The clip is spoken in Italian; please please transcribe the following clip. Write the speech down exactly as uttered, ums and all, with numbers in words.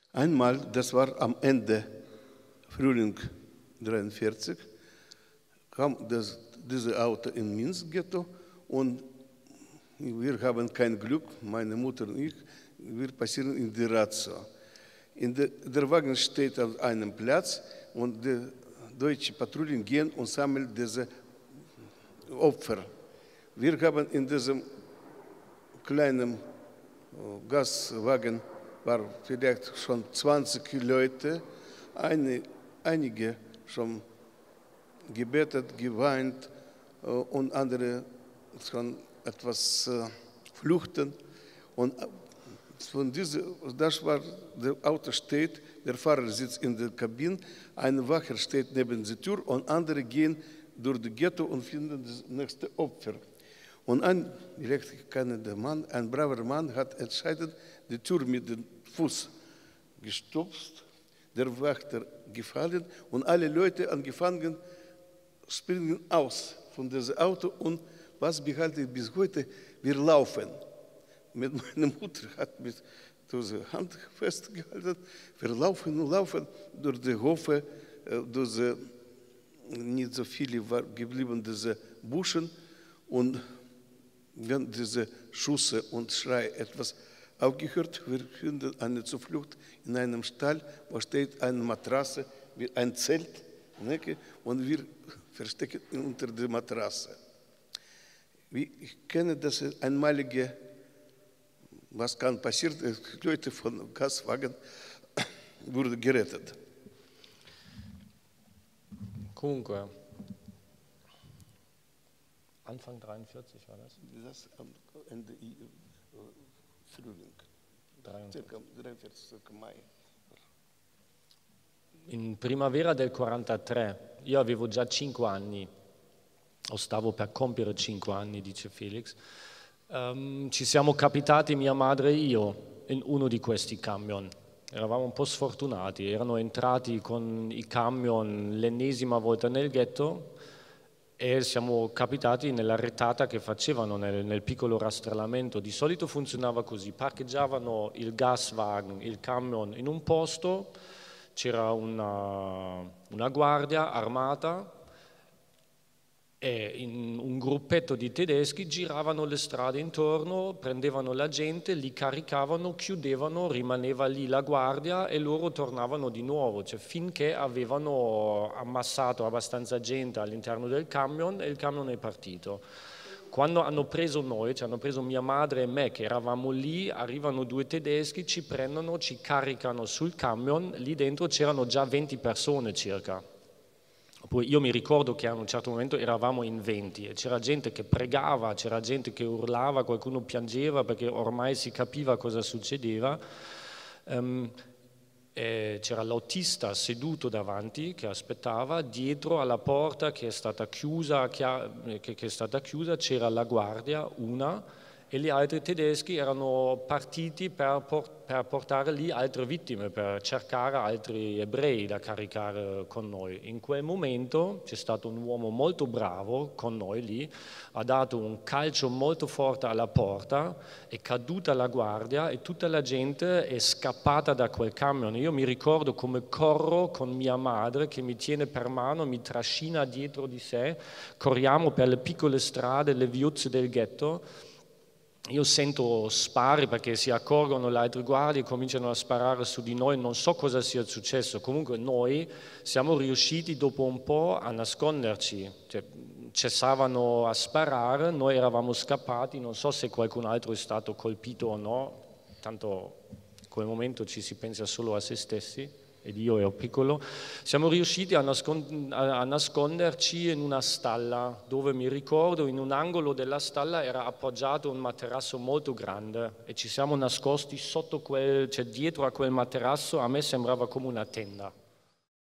Einmal, das war am Ende Frühling dreiundvierzig, kam das, dieses Auto in Minsk-Ghetto und wir haben kein Glück, meine Mutter und ich, wir passieren in die Razzia. In der, der Wagen steht auf einem Platz und die deutsche Patrouillen gehen und sammeln diese Opfer. Wir haben in diesem kleinen Gaswagen war vielleicht schon zwanzig Leute, eine, einige schon gebetet, geweint und andere schon etwas äh, fluchten. Und von diese, das war, der Auto steht, der Fahrer sitzt in der Kabine, ein Wacher steht neben der Tür und andere gehen durch die Ghetto und finden das nächste Opfer. Und ein elektriker Mann, ein braver Mann, hat entscheidet, die Tür mit dem Fuß gestopft, der Wächter gefallen und alle Leute angefangen springen aus von diesem Auto und was behalte ich bis heute, wir laufen. Mit meiner Mutter hat mich diese Hand festgehalten, wir laufen und laufen durch die Hofe, durch die, nicht so viele war geblieben, diese Buschen und wenn diese Schüsse und Schrei etwas aufgehört, wir finden eine Zuflucht in einem Stall, wo steht eine Matratze, wie ein Zelt, und wir verstecken unter der Matratze. Ich kenne das einmalige, was kann passieren, Leute von Gaswagen wurden gerettet. Comunque, Anfang dreiundvierzig war das? Das am Ende Frühling, dreiundvierzig Mai. In primavera del quarantatré, io avevo già cinque anni, o stavo per compiere cinque anni, dice Felix, um, ci siamo capitati mia madre e io in uno di questi camion. Eravamo un po' sfortunati, erano entrati con i camion l'ennesima volta nel ghetto e siamo capitati nella retata che facevano nel, nel piccolo rastrellamento. Di solito funzionava così, parcheggiavano il gaswagen, il camion in un posto, c'era una, una guardia armata e in un gruppetto di tedeschi giravano le strade intorno, prendevano la gente, li caricavano, chiudevano, rimaneva lì la guardia e loro tornavano di nuovo, cioè finché avevano ammassato abbastanza gente all'interno del camion e il camion è partito. Quando hanno preso noi, cioè hanno preso mia madre e me che eravamo lì, arrivano due tedeschi, ci prendono, ci caricano sul camion, lì dentro c'erano già venti persone circa. Poi io mi ricordo che a un certo momento eravamo in venti e c'era gente che pregava, c'era gente che urlava, qualcuno piangeva perché ormai si capiva cosa succedeva. Um, c'era l'autista seduto davanti che aspettava, dietro alla porta che è stata chiusa, che, che è stata chiusa c'era la guardia, una, e gli altri tedeschi erano partiti per, per portare lì altre vittime, per cercare altri ebrei da caricare con noi. In quel momento c'è stato un uomo molto bravo con noi lì, ha dato un calcio molto forte alla porta, è caduta la guardia e tutta la gente è scappata da quel camion. Io mi ricordo come corro con mia madre che mi tiene per mano, mi trascina dietro di sé, corriamo per le piccole strade, le viuzze del ghetto. Io sento spari perché si accorgono le altre guardie e cominciano a sparare su di noi, non so cosa sia successo, comunque noi siamo riusciti dopo un po' a nasconderci, cioè, cessavano a sparare, noi eravamo scappati, non so se qualcun altro è stato colpito o no, tanto in quel momento ci si pensa solo a se stessi. Ed io ero piccolo, siamo riusciti a, nascond a nasconderci in una stalla dove mi ricordo in un angolo della stalla era appoggiato un materasso molto grande e ci siamo nascosti sotto quel, cioè dietro a quel materasso, a me sembrava come una tenda.